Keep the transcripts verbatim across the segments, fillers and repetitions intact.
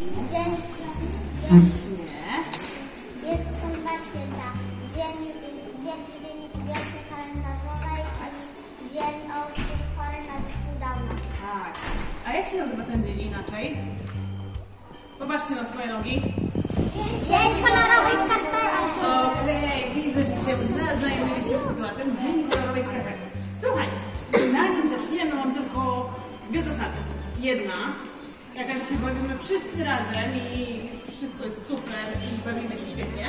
Dzień, Nie. jest, są dwa święta. Dzień, pierwszy dzień wiosny kalendarzowej i dzień od koronawirusu dawna. Tak. A jak się nazywa ten dzień inaczej? Popatrzcie na swoje nogi. Dzień kolorowej skarpetki. Okej, widzę, że się zaznajomiliście z sytuacją. Dzień kolorowej skarpetki. Słuchajcie, zanim zaczniemy, mam tylko dwie zasady. Jedna, jaka, że się bawimy wszyscy razem i wszystko jest super i bawimy się świetnie.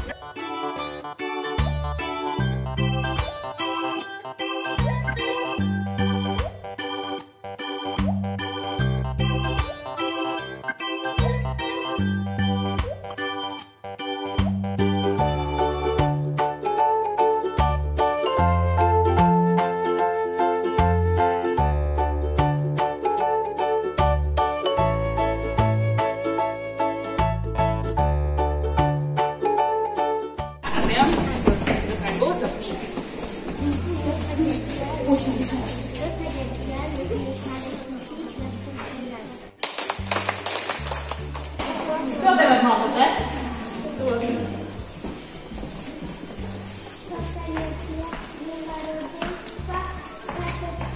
Kto teraz ma ochotę?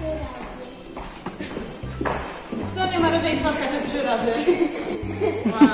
Kto nie ma rodzeństwa, skacze trzy razy. Wow.